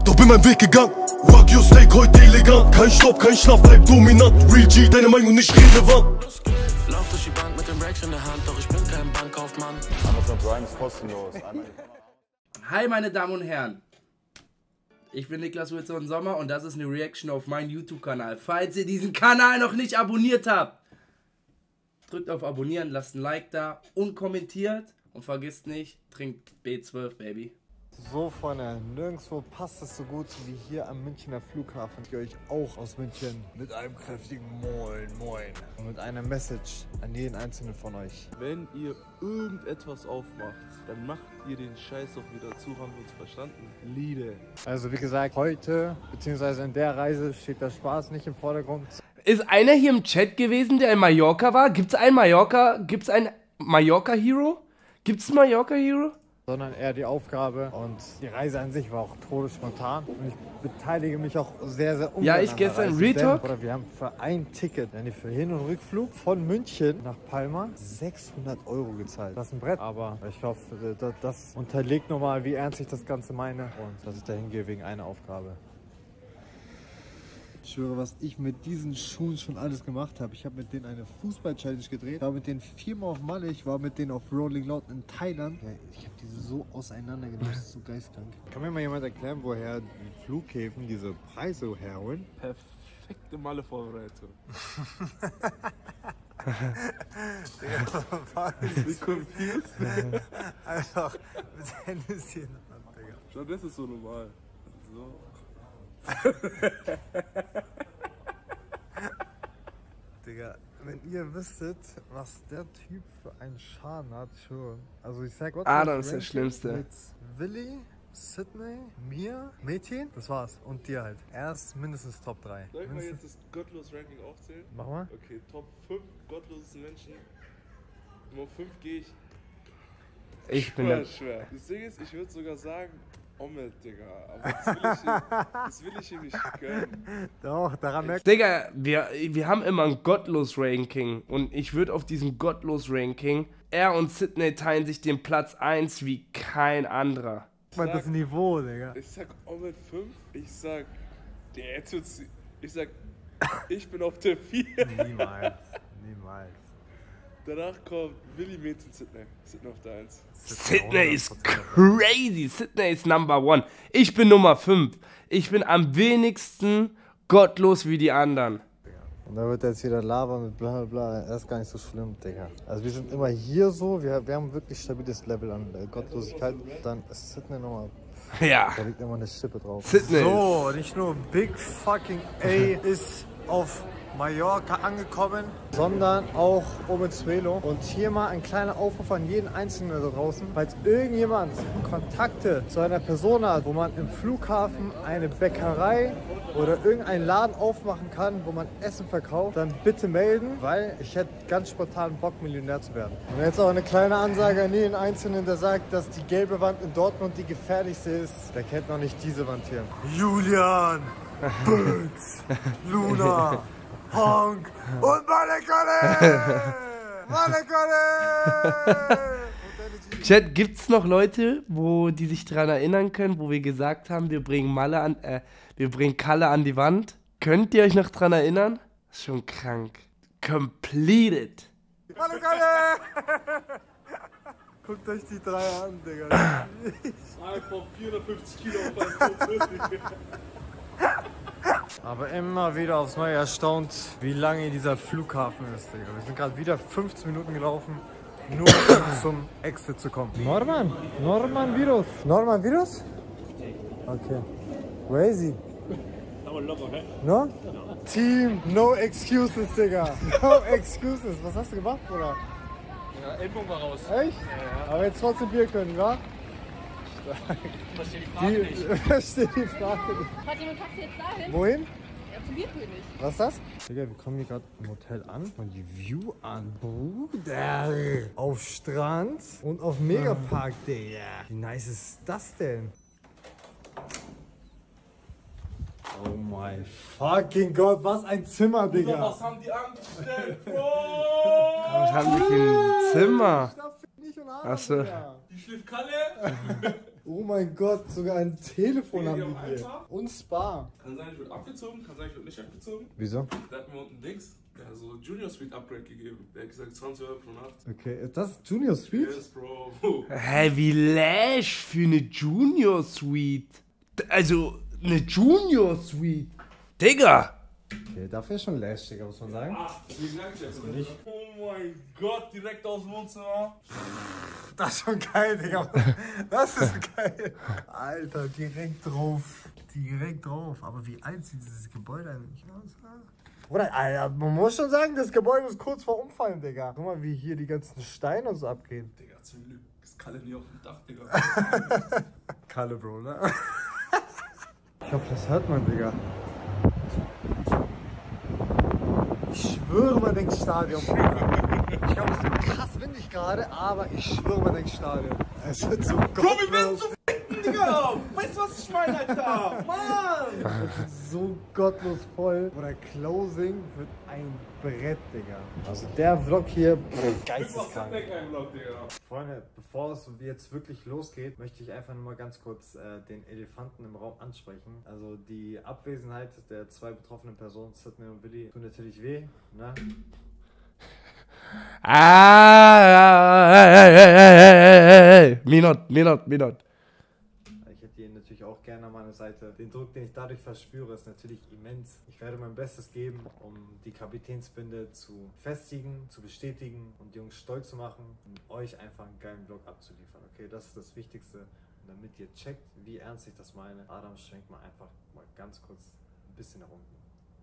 doch bin mein Weg gegangen. Wagyu Steak heute elegant, kein Stopp, kein Schlaf, bleib dominant. Real G, deine Meinung nicht relevant. Lauf durch die Bank mit den Racks in der Hand, doch ich bin kein Bankkaufmann. Amazon Prime ist kostenlos. Hi meine Damen und Herren, ich bin Niklas Wilson Sommer und das ist eine Reaction auf meinen YouTube-Kanal. Falls ihr diesen Kanal noch nicht abonniert habt, drückt auf Abonnieren, lasst ein Like da und kommentiert und vergisst nicht, trinkt B12, Baby. So, Freunde, nirgendwo passt es so gut wie hier am Münchner Flughafen. Ich euch auch aus München mit einem kräftigen Moin Moin und mit einer Message an jeden einzelnen von euch. Wenn ihr irgendetwas aufmacht, dann macht ihr den Scheiß auch wieder zu, haben wir uns verstanden? Liebe. Also wie gesagt, heute, beziehungsweise in der Reise steht der Spaß nicht im Vordergrund. Ist einer hier im Chat gewesen, der in Mallorca war? Gibt's einen Mallorca-Hero? Gibt's einen Mallorca-Hero? Sondern eher die Aufgabe und die Reise an sich war auch todesspontan und ich beteilige mich auch sehr, sehr ungern. Ja, ich gestern Retalk. Oder wir haben für ein Ticket, für Hin- und Rückflug von München nach Palma 600 € gezahlt. Das ist ein Brett, aber ich hoffe, das unterlegt nochmal, wie ernst ich das Ganze meine und dass ich dahin gehe wegen einer Aufgabe. Ich schwöre, was ich mit diesen Schuhen schon alles gemacht habe. Ich habe mit denen eine Fußball-Challenge gedreht. Ich war mit denen 4-mal auf Malle. Ich war mit denen auf Rolling Loud in Thailand. Ja, ich habe diese so auseinandergenommen. Das ist so geistkrank. Kann mir mal jemand erklären, woher die Flughäfen diese Preise herholen? Perfekte Malle-Vorbereitung. Wie confused? Einfach mit Hennessy in der Hand, Digga. Schau, das ist so normal. So. Digga, wenn ihr wüsstet, was der Typ für einen Schaden hat, schon. Also ich sag, Adam ist der Schlimmste. Mit Willi, Sydney, mir, Mädchen, das war's. Und dir halt. Er ist mindestens Top 3. Soll ich mal jetzt das Gottlos-Ranking aufzählen? Mach mal. Okay, Top 5 gottlosesten Menschen. Nummer 5 gehe ich. Ich bin der... Schwer. Das Ding ist, ich würde sogar sagen, Omet, Digga. Aber das will ich ihm nicht gönnen. Doch, daran merkt Digga, wir haben immer ein Gottlos-Ranking und ich würde auf diesem Gottlos-Ranking, er und Sydney teilen sich den Platz 1 wie kein anderer. man das Niveau, Digga. Ich sag Omet 5, ich sag, ich bin auf der 4. Niemals, niemals. Danach kommt Willi, Mädchen, Sydney. Sydney auf der 1. Sydney ist crazy. Sydney ist Number 1. Ich bin Nummer 5. Ich bin am wenigsten gottlos wie die anderen. Und da wird er jetzt wieder labern mit bla bla bla. Das ist gar nicht so schlimm, Digga. Also wir sind immer hier so, wir haben wirklich stabiles Level an Gottlosigkeit. Dann ist Sydney nochmal. Ja. Da liegt immer eine Schippe drauf. Sydney. So, nicht nur Big fucking A ist auf Mallorca angekommen, sondern auch Omezuelo. Und hier mal ein kleiner Aufruf an jeden Einzelnen da draußen. Falls irgendjemand Kontakte zu einer Person hat, wo man im Flughafen eine Bäckerei oder irgendeinen Laden aufmachen kann, wo man Essen verkauft, dann bitte melden, weil ich hätte ganz spontan Bock, Millionär zu werden. Und jetzt auch eine kleine Ansage an jeden Einzelnen, der sagt, dass die gelbe Wand in Dortmund die gefährlichste ist. Der kennt noch nicht diese Wand hier. Julian, Bötz, Luna, Honk und Malekale! Malekale! Chat, gibt's noch Leute, die sich daran erinnern können, wo wir gesagt haben, wir bringen Kalle an die Wand? Könnt ihr euch noch dran erinnern? Das ist schon krank. Completed. Malekale! Guckt euch die drei an, Digga. Einfach 450 Kilo auf einem Foto. Aber immer wieder aufs Neue erstaunt, wie lange dieser Flughafen ist, Digga. Wir sind gerade wieder 15 Minuten gelaufen, nur um zum Exit zu kommen. Norman Virus. Norman Virus? Okay. Crazy. Aber locker, ne? No? Team, no excuses, Digga. No excuses. Was hast du gemacht, Bruder? Ja, Ellbogen war raus. Echt? Ja. Aber jetzt trotzdem Bier können, wa? Ich verstehe die Frage nicht. Ich verstehe die Frage nicht. Fahrt ihr mit dem Taxi jetzt dahin? Wohin? Ja, zum Bierkönig. Was ist das? Digga, wir kommen hier gerade im Hotel an und die View an, Bruder. Auf Strand und auf Megapark, Digga. Wie nice ist das denn? Oh mein fucking Gott, was ein Zimmer, Digga. Was haben die angestellt, Bro? Was haben die für ein Zimmer? Nicht und Achso. Die schläft Kalle. Oh mein Gott, sogar ein Telefon haben wir hier. Und Spa. Kann sein, ich wird abgezogen, kann sein, ich wird nicht abgezogen. Wieso? Da hat mir unten Dings, der hat so Junior Suite Upgrade gegeben. Der hat gesagt 20 Euro pro Nacht. Okay, ist das Junior Suite? Yes, Bro. Hä, wie lash für eine Junior Suite? Also, eine Junior Suite. Digga! Okay, dafür ist schon lash, Digga, muss man sagen. Ach, wie sag ich jetzt nicht? Oh mein Gott, direkt aus dem Wohnzimmer. Das ist schon geil, Digga. Das ist geil. Alter, direkt drauf. Direkt drauf. Aber wie alt sieht dieses Gebäude eigentlich aus? Oder, Alter, man muss schon sagen, das Gebäude ist kurz vor Umfallen, Digga. Guck mal, wie hier die ganzen Steine und so abgehen. Digga, zum Glück ist Kalle nie auf dem Dach, Digga. Kalle, Bro, ne? Ich hoffe, das hört man, Digga. Ich schwöre, man denkt Stadion. Ich glaube, es wird krass windig gerade, aber ich schwöre, man denkt Stadion. Es wird so Bro, wir werden zu ficken, Digga! Weißt du, was ich meine, Alter? Mann! Es wird so gottlos voll. Oder Closing wird ein Brett, Digga. Also der Vlog hier, geisteskrank. Freunde, bevor es jetzt wirklich losgeht, möchte ich einfach nur mal ganz kurz den Elefanten im Raum ansprechen. Also die Abwesenheit der zwei betroffenen Personen, Sydney und Willi, tut natürlich weh, ne? Minot. Ich hätte ihn natürlich auch gerne an meiner Seite. Den Druck, den ich dadurch verspüre, ist natürlich immens. Ich werde mein Bestes geben, um die Kapitänsbinde zu festigen, zu bestätigen und die Jungs stolz zu machen und euch einfach einen geilen Vlog abzuliefern. Okay, das ist das Wichtigste. Und damit ihr checkt, wie ernst ich das meine, Adam, schwenkt mal einfach mal ganz kurz ein bisschen nach unten.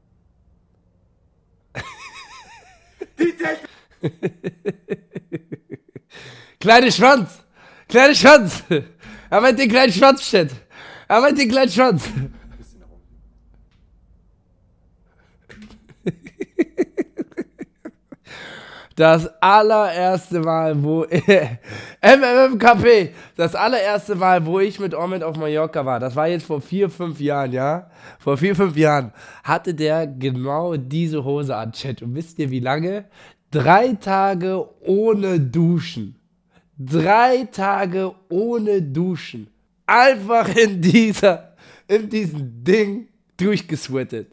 Kleiner Schwanz! Kleiner Schwanz! Er meint den kleinen Schwanz, Chat! Er meint den kleinen Schwanz! Ein bisschen nach unten. Das allererste Mal, wo MMMKP, das allererste Mal, wo ich mit Omid auf Mallorca war, das war jetzt vor 4-5 Jahren, ja? Vor 4-5 Jahren hatte der genau diese Hose an, Chat. Und wisst ihr wie lange? 3 Tage ohne Duschen. 3 Tage ohne Duschen. Einfach in diesem Ding durchgesweatet.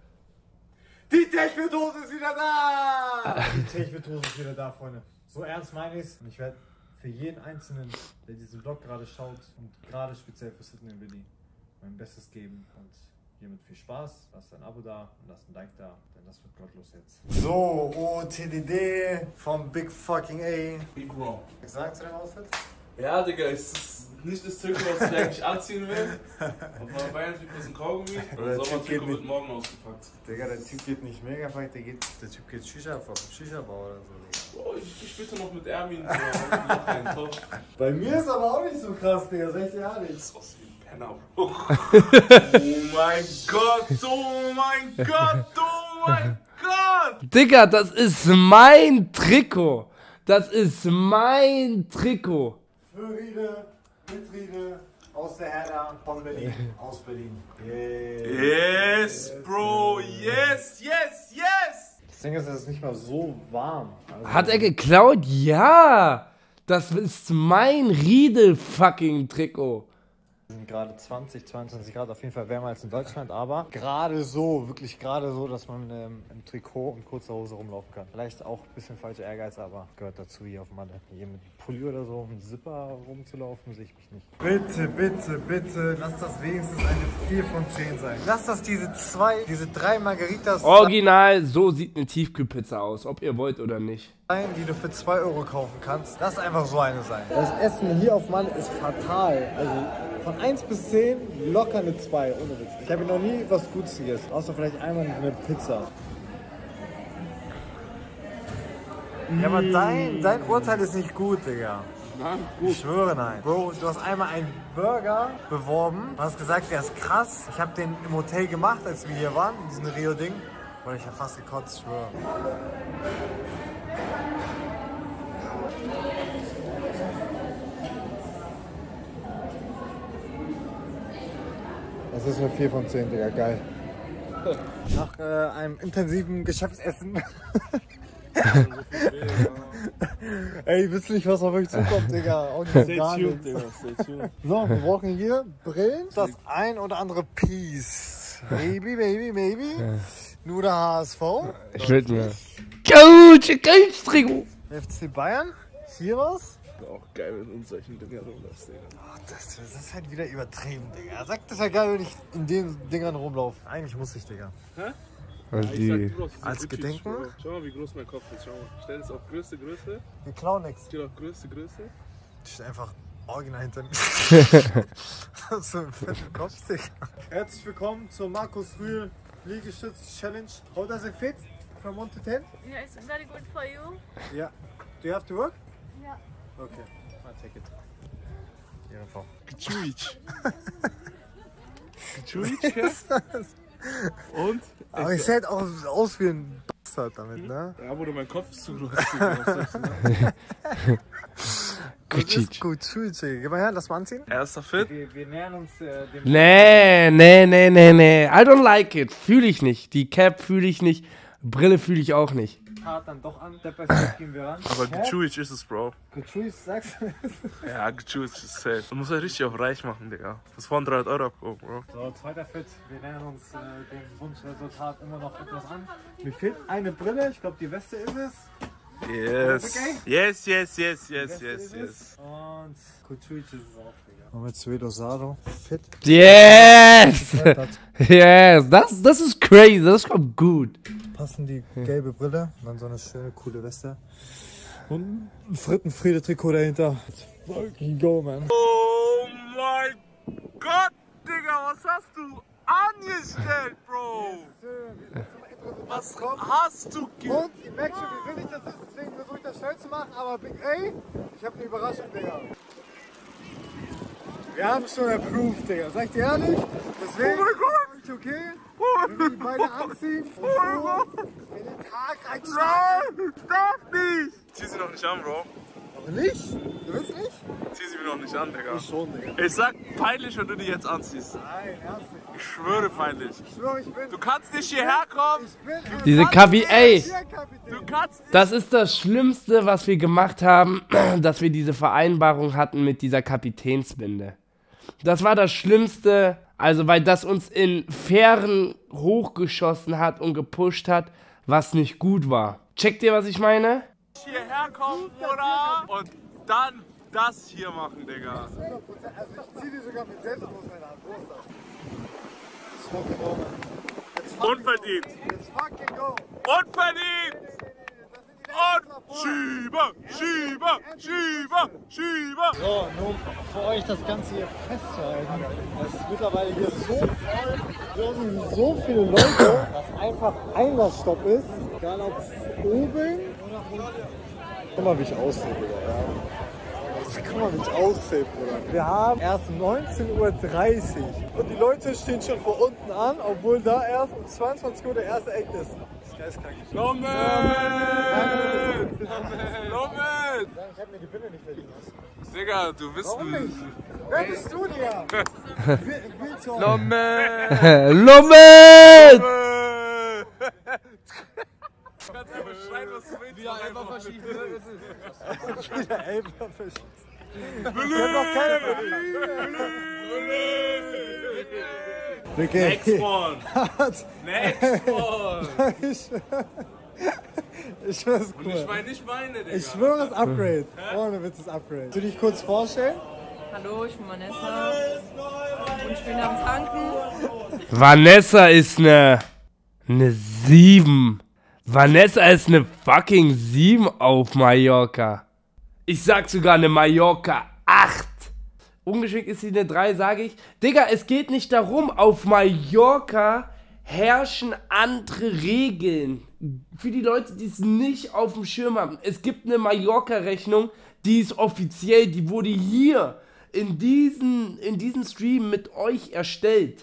Die Techno-Dose ist wieder da! Die Techno-Dose ist wieder da, Freunde. So ernst meine ich's. Und ich werde für jeden Einzelnen, der diesen Vlog gerade schaut und gerade speziell für Sydney und Willi, mein Bestes geben. Und hiermit viel Spaß. Lasst ein Abo da und lasst ein Like da, denn das wird gottlos jetzt. So, OTDD vom Big Fucking A. Big Wrong. Was sagst du zu dem Outfit? Ja, Digga, es ist nicht das Trikot, was ich eigentlich anziehen will. Auf meinem Bayern-Trikot ist ein Kaugummi. Und das Sommer-Trikot wird morgen ausgepackt. Digga, der Typ geht nicht mega weit, der Typ geht Shisha-Bau oder so. Oh, ich spiele noch mit Ermin, so, noch einen Topf. Bei mir ist aber auch nicht so krass, Digga, sag ich dir ehrlich. Das ist aus wie ein Penner, Bro. Oh mein Gott, oh mein Gott, oh mein Gott! Digga, das ist mein Trikot. Das ist mein Trikot. Für Riede, mit Riede, aus der Herda, von Berlin, aus Berlin. Yes, Bro, yes, yes, yes! Das Ding ist, es ist nicht mal so warm. Also Hat er geklaut? Ja. Das ist mein Riedel-fucking-Trikot. es sind gerade 20, 22 Grad, auf jeden Fall wärmer als in Deutschland, aber gerade so, wirklich gerade so, dass man im Trikot und kurzer Hose rumlaufen kann. Vielleicht auch ein bisschen falscher Ehrgeiz, aber gehört dazu hier auf Malle. Hier mit Pulli oder so, mit Zipper rumzulaufen, sehe ich mich nicht. Bitte, bitte, bitte, lass das wenigstens eine 4 von 10 sein. Lass das diese 3 Margaritas Original, so sieht eine Tiefkühlpizza aus, ob ihr wollt oder nicht. sein, die du für 2 Euro kaufen kannst. Lass einfach so eine sein. Das Essen hier auf Malle ist fatal. Also von 1 bis 10 locker eine 2, ohne Witz. Ich habe noch nie was Gutes gegessen, außer vielleicht einmal eine Pizza. Ja, aber dein Urteil ist nicht gut, Digga. Nein, gut. Ich schwöre, nein. Bro, du hast einmal einen Burger beworben, du hast gesagt, der ist krass. Ich habe den im Hotel gemacht, als wir hier waren, diesen Rio-Ding. Und ich habe fast gekotzt, ich schwöre. Das ist eine 4 von 10, Digga, geil. Nach einem intensiven Geschäftsessen Ey, wisst nicht, was auf euch zukommt, Digga. Auch nicht gar nichts. So, wir brauchen hier Brillen. Das ein oder andere Piece. Maybe. Nur der HSV. Ich will mir. Coach, Trigo. FC Bayern. Hier was. Auch geil, wenn du in solchen Dingern rumläufst, Digga. Oh, das ist halt wieder übertrieben, Digga. Sagt das ja geil, wenn ich in den Dingern rumlaufe. Eigentlich muss ich, Digga. Hä? Also Ich sag, du brauchst diese als Gucci Gedenken? Schuhe. Schau mal, wie groß mein Kopf ist. Schau mal. Stell das auf Größe. Wir klauen nichts. Steht auf Größe. Die steht einfach original hinter mir. So ein fetten Kopf, Digga. Herzlich willkommen zur Markus Rühl Liegestütz Challenge. How does it fit? From 1 to 10? Yeah, it's very good for you. Yeah. Do you have to work? Yeah. Okay, I'll take it. Beautiful. Und? Aber ich sehe halt auch aus wie ein Bastard damit, ne? Ja, wo du mein Kopf ist zu groß. Das ist gut, Schuhe. Gib mal her, lass mal anziehen. Erster Fit. Wir nähern uns dem... Nee. I don't like it. Fühle ich nicht. Die Cap fühle ich nicht. Brille fühle ich auch nicht. Part dann doch an. Step by Step gehen wir ran. Aber Gechuic ist es, Bro. Gechuic, sagst du es? Ja, Gechuic ist safe. Du musst halt richtig auf reich machen, Digga. Das ist von 300 Euro abgehoben, Bro. So, zweiter Fit. Wir nähern uns dem Wunschresultat immer noch etwas an. Mir fehlt eine Brille. Ich glaube, die Weste ist es. Yes. Okay. Yes. Und Gechuic ist es auch, Digga. Und mit Suedo Sado. Fit. Yes! Yes! Das ist crazy. Das kommt gut. Passen die gelbe Brille. Und dann so eine schöne, coole Weste. Und ein Frittenfriede-Trikot dahinter. Fucking go, man. Oh mein Gott, Digga, was hast du angestellt, Bro? Was hast du Und ihr merkt schon, wie willig das ist, deswegen versuche ich das schnell zu machen, aber Big A, ich habe eine Überraschung, Digga. Wir haben schon approved, Digga, sag ich dir ehrlich, deswegen ist es okay, wenn wir die beide anziehen und so in den Tag reinstarten. Darf nicht! Zieh sie noch nicht an, Bro. Aber nicht? Du willst nicht? Zieh sie mir noch nicht an, Digga. Ich schon, Digga. Ich sag peinlich, wenn du die jetzt anziehst. Nein, ernst nicht. Ich schwöre peinlich. Ich schwöre, ich bin... Du kannst nicht hierher kommen. Ich bin ein Diese Kapitän. Du kannst nicht. Das ist das Schlimmste, was wir gemacht haben, dass wir diese Vereinbarung hatten mit dieser Kapitänsbinde. Das war das Schlimmste, also weil das uns in Fähren hochgeschossen hat und gepusht hat, was nicht gut war. Checkt ihr, was ich meine? Hierher kommen, Bruder. Und dann das hier machen, Digga. Also ich zieh die sogar mit Selbstbewusstsein an. Wo ist das? It's fucking go, man. Unverdient. It's fucking go. Unverdient. Und Schieber. So, nur für euch das Ganze hier festzuhalten. Es ist mittlerweile hier so voll. Hier sind so viele Leute, dass einfach Einlassstopp ist. Egal ob oben oder unten. Guck mal, wie ich aussehe, Digga. Ja. Guck mal, wie ich aussehe, Bruder. Wir haben erst 19:30 Uhr. Und die Leute stehen schon vor unten an, obwohl da erst um 22 Uhr der erste Act ist. Lommet! Ich habe mir die Binde nicht verdient. Digga, du bist Warum nicht? Wer bist du, Digga? Willst du Lommet! Du kannst einfach schreien, was du willst. Wieder Elfer verschießen. Wieder Elfer verschießen. Ich hab noch keine verdient. Next one! Next one! Ich schwöre, es ist Und cool. ich meine nicht meine, Digga. Ich schwöre, es ist Upgrade. Ohne Witz, ist Upgrade. Willst du dich kurz vorstellen? Hallo, ich bin Vanessa und ich bin am Tanken. Vanessa ist eine 7. Vanessa ist eine fucking 7 auf Mallorca. Ich sag sogar eine Mallorca 8. Ungeschickt ist sie eine 3, sage ich. Digga, es geht nicht darum, auf Mallorca herrschen andere Regeln. Für die Leute, die es nicht auf dem Schirm haben. Es gibt eine Mallorca-Rechnung, die ist offiziell, die wurde hier in diesen Stream mit euch erstellt.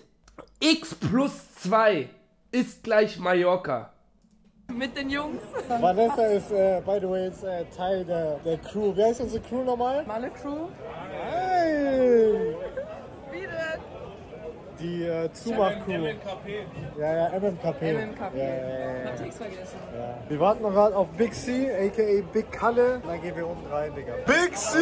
X+2 ist gleich Mallorca. Mit den Jungs. Vanessa ist, by the way, jetzt, Teil der Crew. Wer ist unsere Crew nochmal? Malle Crew. Nein! Wie denn? die Zumach-Crew. MMKP. Ja, MMKP. MMKP. Ja. Hab nichts vergessen. Ja. Wir warten noch gerade auf Big C, a.k.a. Big Kalle. Dann gehen wir unten rein, Digga. Big C!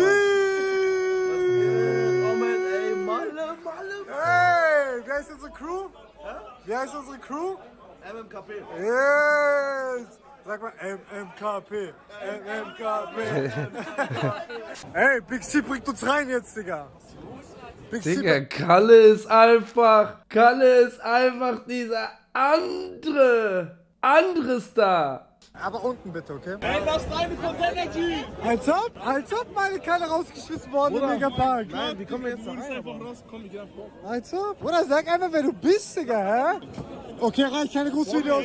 Oh man, ey, Malle. Hey, wie heißt unsere Crew? Wie heißt unsere Crew? MMKP. Yes! Sag mal MMKP. MMKP. Hey, Big C bringt uns rein jetzt, Digga. Big C. Digga, Kalle ist einfach dieser andere Star. Aber unten bitte, okay? Ey, das ist eine von Energy. Als ob meine Kerle rausgeschmissen worden im Megapark. Nein, wie kommen wir jetzt da rein? Einfach raus, komm, ich geh einfach. Als ob? Bruder, sag einfach, wer du bist, Digga, hä? Okay, reicht, keine Grußvideos.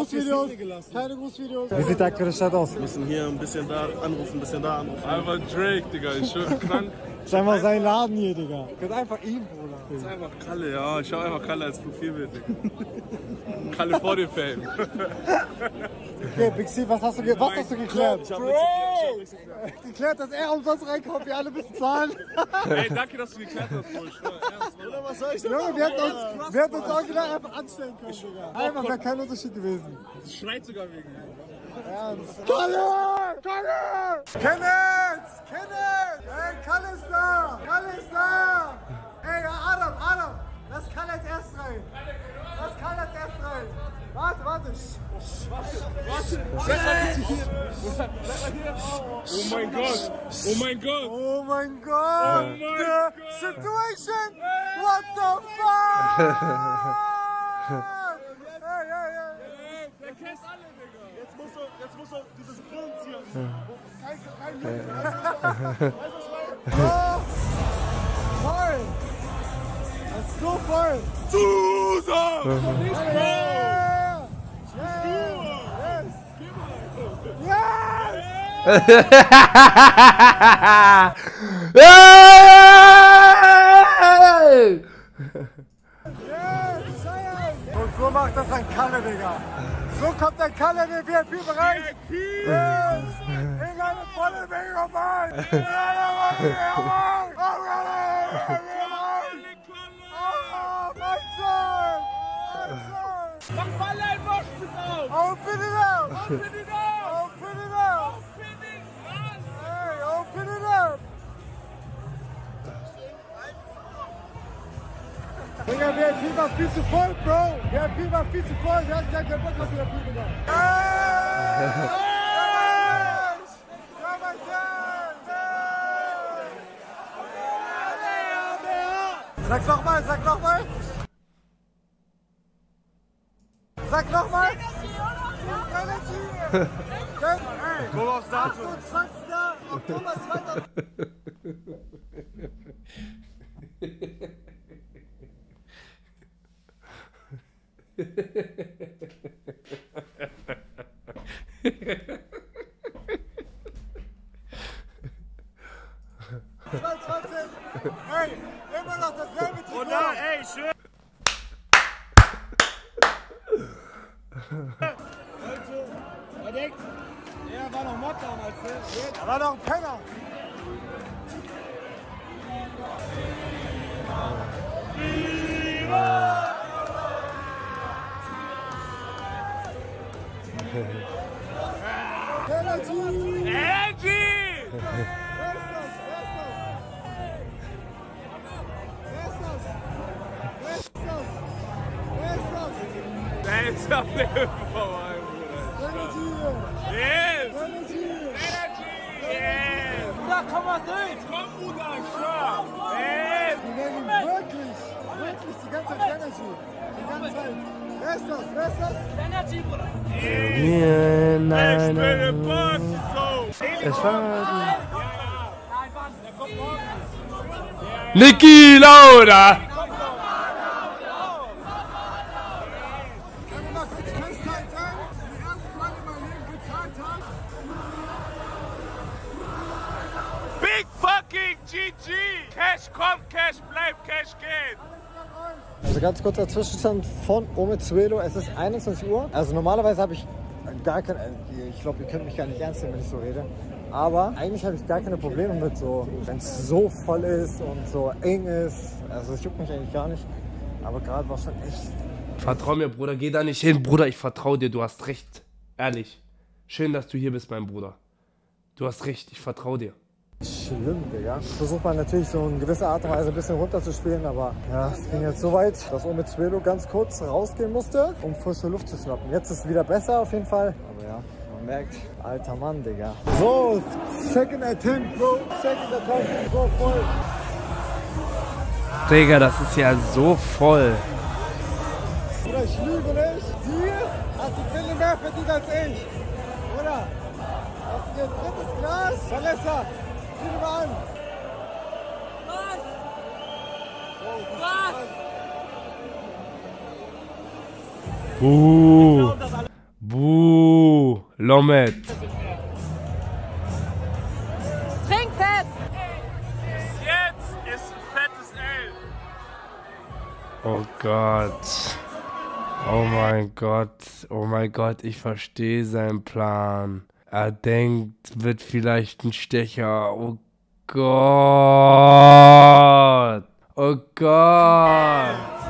Wie sieht der aktuelle Stadt aus? Wir müssen hier ein bisschen da anrufen, ein bisschen da anrufen. Einfach Drake, Digga, ich schwör, krank. Das ist einfach sein Laden hier, Digga. Das ist einfach ihm, Bruder. Das ist einfach Kalle, ja. Ich schau einfach Kalle als Profilbild, Digga. Kalle vor dem Fame. Okay, Big C, was hast du geklärt? Ich hab nichts geklärt. Geklärt, dass er umsonst reinkommt, wir alle müssen zahlen. Ey, danke, dass du geklärt hast, Bro. Ich schwör, ernst, Bruder, was soll ich denn? Junge, wir hätten uns original einfach anstellen können, Digga. Einfach, wäre kein Unterschied gewesen. Das schreit sogar wegen mir. Ernst. Kalle! Kenneth! Ey, Kalle ist da! Ey, Adam! Lass Kalle jetzt erst rein! Warte! Oh mein Gott! The situation! What the fuck? Hey! Der kennt alle, Digga! Jetzt muss er dieses Grillen ziehen. Kein Oh, voll! Das ist so voll! Zusammen! Nicht Und so macht das ein Kalle, Digga. So kommt der Kalle in den VIP-Bereich. Yes! Ich habe volle Mega Mann! Mach mal ein Waschbild auf! Open it up! Open it up! Open it up! Hey, open it up! Digga, VIP war viel zu voll, Bro! VIP war viel zu voll, wir hatten gar keinen Bock auf VIP gemacht. Sag nochmal! Sag nochmal! Energy! Hey, Wo war's da? 28. Oktober 2000. Hey, immer noch dasselbe Trikot. Oh nein, ey, schön. Leute, er denkt, er war noch Mockdown als Film. Er war noch ein Penner. Energy! Der ist auf dem vorbei, Bruder. Yes! Energy! Yes! Da komm mal durch! Komm, Bruder, ich schwör! Yes! Wir nennen ihn wirklich die ganze Zeit Energy. Die ganze Zeit. Wer ist das? Energy, Bruder! Ich bin im Boss, so! Niki Lauda! Können wir mal kurz festhalten, die erste Mal in meinem Leben bezahlt habe. Big fucking GG! Cash kommt, Cash bleibt, Cash geht! Also ganz kurzer Zwischenstand von Omezuelo. Es ist 21 Uhr. Also normalerweise habe ich gar kein... Ich glaube, ihr könnt mich gar nicht ernst nehmen, wenn ich so rede. Aber eigentlich habe ich gar keine Probleme mit so, wenn es so voll ist und so eng ist. Also es juckt mich eigentlich gar nicht. Aber gerade war schon echt... Vertrau mir, Bruder, geh da nicht hin. Bruder, ich vertrau dir, du hast recht. Ehrlich. Schön, dass du hier bist, mein Bruder. Du hast recht, ich vertrau dir. Schlimm, Digga. Versucht man natürlich so in gewisser Art und Weise ein bisschen runterzuspielen, aber ja, es ging jetzt so weit, dass Omid-Svelo ganz kurz rausgehen musste, um frische Luft zu schnappen. Jetzt ist es wieder besser auf jeden Fall, aber ja, man merkt, alter Mann, Digga. So, second attempt, Bro, second attempt, so voll. Digga, das ist ja so voll. Bruder, ich lüge nicht. Sie hat die Pille mehr verdient als ich. Bruder, das ist ihr drittes Glas. Vanessa, zieh dir mal an. Was? Oh, Was? Buh, Lomet. Trinkfest! Jetzt ist ein fettes L. Oh Gott. Oh mein Gott, ich verstehe seinen Plan. Er denkt, wird vielleicht ein Stecher. Oh Gott. Oh Gott.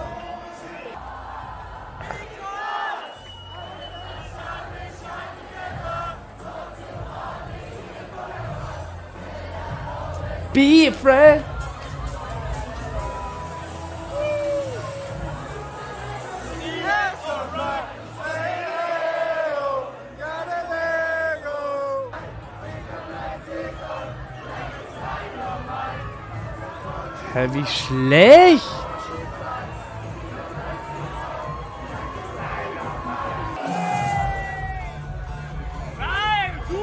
Be a friend. Hä, wie schlecht! Nein, du!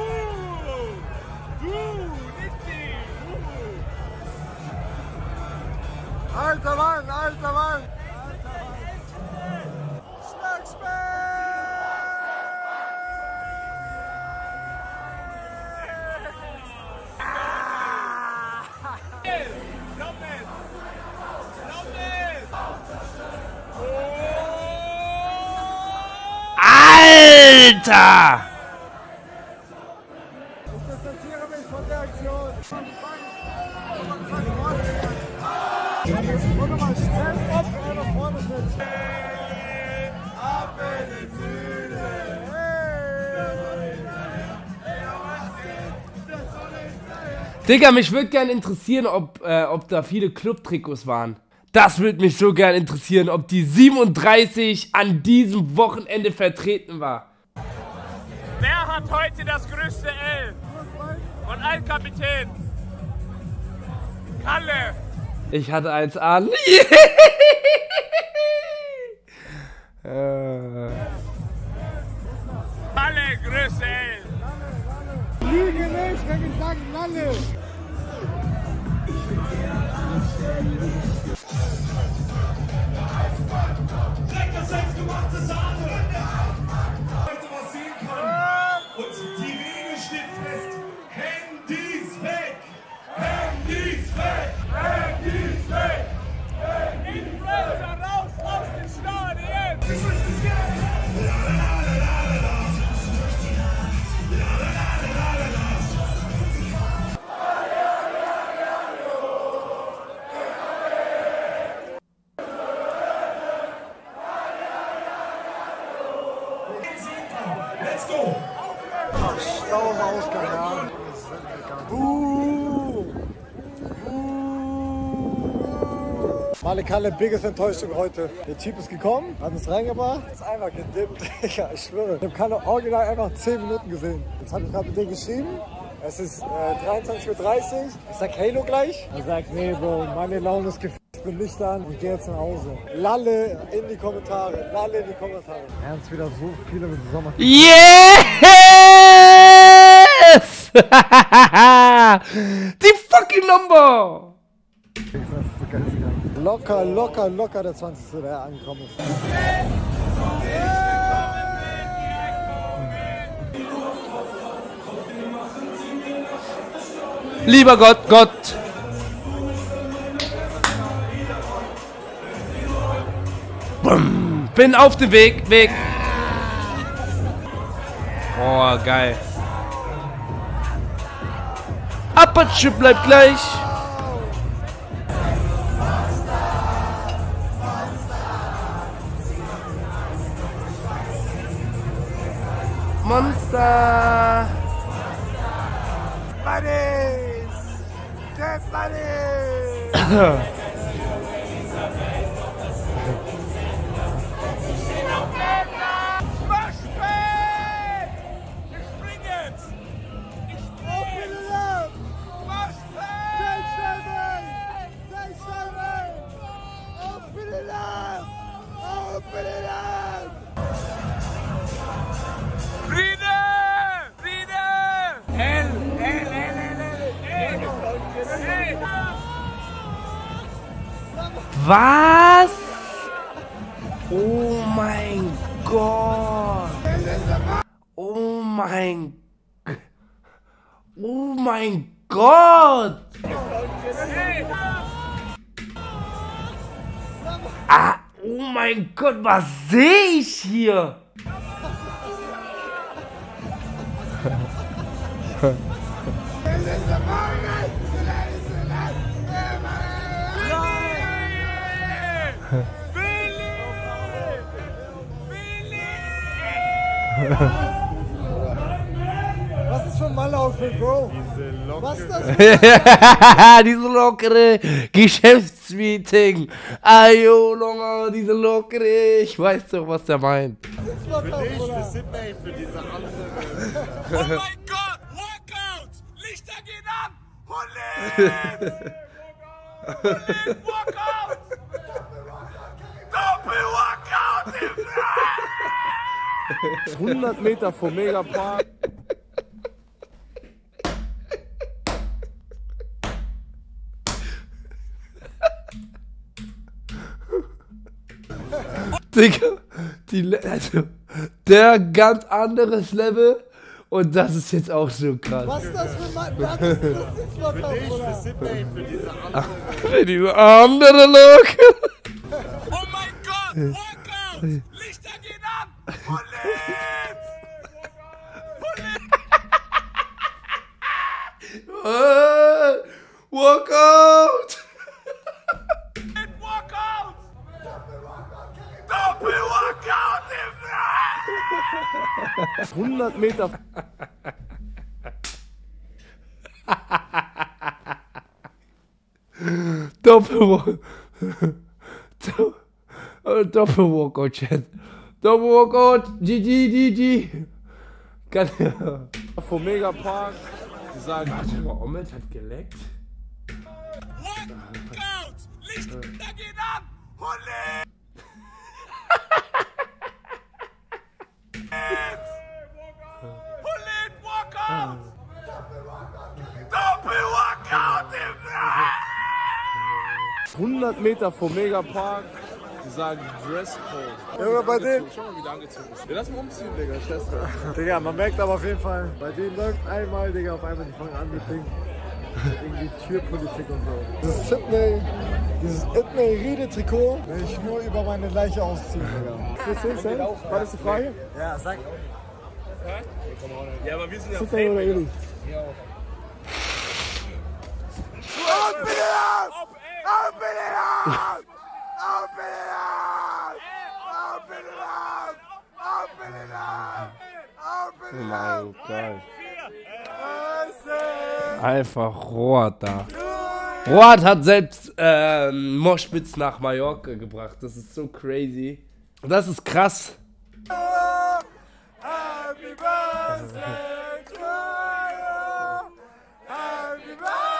Nicht die! Alter Mann, alter Mann! Schlagspeer! Alter! Ich distanziere mich von der Aktion. Ich wollte mal Stress, ob er nach vorne sitzt. Ab in die Süden. Digga, mich würde gern interessieren, ob da viele Club-Trikots waren. Das würde mich so gern interessieren, ob die 37 an diesem Wochenende vertreten war. Wer hat heute das größte L? Von allen Kapitänen. Kalle. Ich hatte eins an. Kalle, größte L. Lüge nicht, wenn ich sage Lalle. Lecker selbstgemachte Sahne. Heute was sehen kann. Und die Regel steht fest. Handys weg. Handys weg. Handys weg. Influencer raus aus dem Stadion. Let's go. Stau im Ausgang, ja. Malik Kalle, biggest Enttäuschung heute. Der Typ ist gekommen, hat uns reingebracht, ist einfach gedippt. Ja, ich schwöre. Ich habe Kalle original einfach 10 Minuten gesehen. Jetzt habe ich gerade mit dir geschrieben. Es ist 23:30 Uhr. Ich sag Halo gleich. Er sagt, nee, Bro, meine Laune ist gefickt. Ich bin nüchtern und gehe jetzt nach Hause. Lalle in die Kommentare. Lalle in die Kommentare. Ernst wieder so viele mit Sommer. Yes! Die fucking Number! Das ist so geil. Locker, locker, locker der 20. der angekommen ist. Lieber Gott, Gott! Bumm. Bin auf dem Weg. Oh, geil. Apache bleibt gleich. Monster! Buddies! Dead Buddies! Was? Oh mein Gott! Oh mein... Oh mein Gott! Ah, oh mein Gott, was sehe ich hier? Was ist für ein Mann-Outfit, Bro? Was ist das? Diese lockere Geschäftsmeeting. Ayo, Junge, diese lockere. Ich weiß doch, was der meint. Für dich, für Sydney, für diese andere. Oh mein Gott, Walkout! Lichter gehen an! Hullet! Hullet, Walkout! Doppel-Walkout im 100 Meter vom Megapark. Digga, also, der ganz anderes Level und das ist jetzt auch so krass. Was ist das für ein Mann? Das ist Für dich, für Sydney, für diese andere. Für diese andere Look. Oh mein Gott, Walkout! Lichter gehen an! Hullet! Hullet! Walkout! Walkout! Doppel-Walkout im 100 Meter. Doppel-Walkout, Chat. Doppel-Walkout, GG. Vom Megapark. Die sagen, warte mal, Omet hat geleckt. Walkout! Lichter gehen an! Hullet! Hullet, Walkout! Doppel-Walkout im 100 Meter vom Megapark. Die sagen Dresscode. Junge, bei denen. Schau mal, wie der angezogen ist. Ja, lass mal umziehen, Digga. Schwester. Digga, man merkt aber auf jeden Fall, bei denen läuft einmal, Digga, auf einmal, die fangen an mit Ding. Irgendwie Türpolitik und so. Dieses Sydney-Riede-Trikot will ich nur über meine Leiche ausziehen, Digga. War das die Frage? Ja, sag. Ja, aber wir sind ja Sydney oder Eli? Oh mein Gott. Einfach Roat da. Roat hat selbst Moshpits nach Mallorca gebracht. Das ist so crazy. Das ist krass. Happy Birthday to you. Happy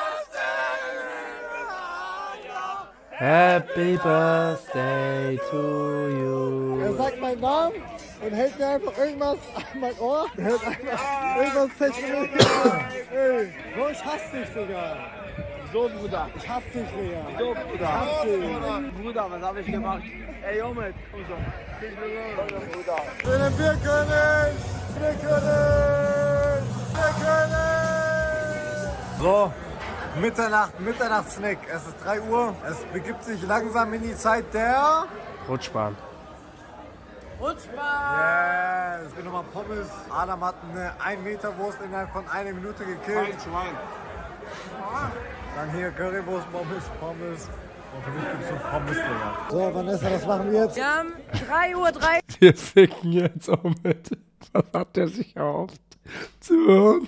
Birthday. Happy Birthday to you. Er sagt meinen Namen und hält mir einfach irgendwas an mein Ohr. Er hört einfach irgendwas technisch. Ey, Bro, ich hasse dich, Digga. So, Bruder. Ich hasse dich, Digga. So, Bruder. Ich hasse dich. Bruder, was habe ich gemacht? Ey, Omet, komm schon. Bruder. Wir können! Wir können! Wir können! So, Mitternachtssnack. Es ist 3 Uhr. Es begibt sich langsam in die Zeit der... Rutschbahn. Yes! Ich bin nochmal Pommes. Adam hat eine 1-Meter-Wurst innerhalb von 1 Minute gekillt. Schwein. Dann hier Currywurst, Pommes. Und für mich gibt es so Pommes, Digga. So, Vanessa, was machen wir jetzt? Wir haben 3:03 Uhr. Wir ficken jetzt auch mit. Was hat der sich erhofft zu hören?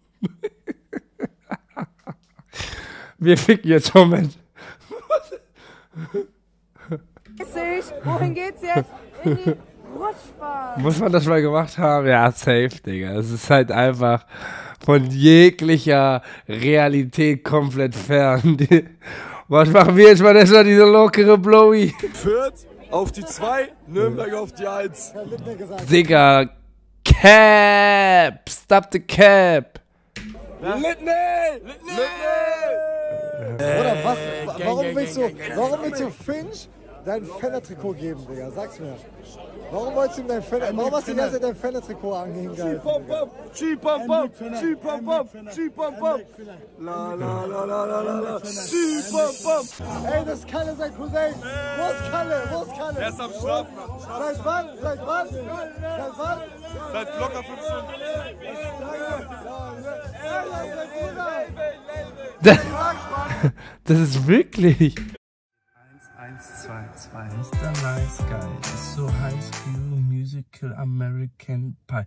Wir ficken jetzt, Moment. Wohin geht's jetzt? In die Rutschbahn. Muss man das mal gemacht haben? Ja, safe, Digga. Es ist halt einfach von jeglicher Realität komplett fern. Was machen wir jetzt mal? Das war diese lockere Blowy. Fürth auf die 2, Nürnberg auf die 1. Digga, Cap! Stop the Cap! Litney! Oder was? Warum willst du Finch dein Fenner-Trikot geben, Digga? Sag's mir. Warum wolltest du ihm dein Fenner... Warum hast du die ganze Zeit dein Fenner-Trikot angehängt? Ey, das ist Kalle, sein Cousin. Wo ist Kalle? Er ist am Schlafen. Seit wann? Seit locker 5 Stunden. Das ist wirklich... 1, 2, 2, Mr. Nice Guy ist so High School Musical American Pie.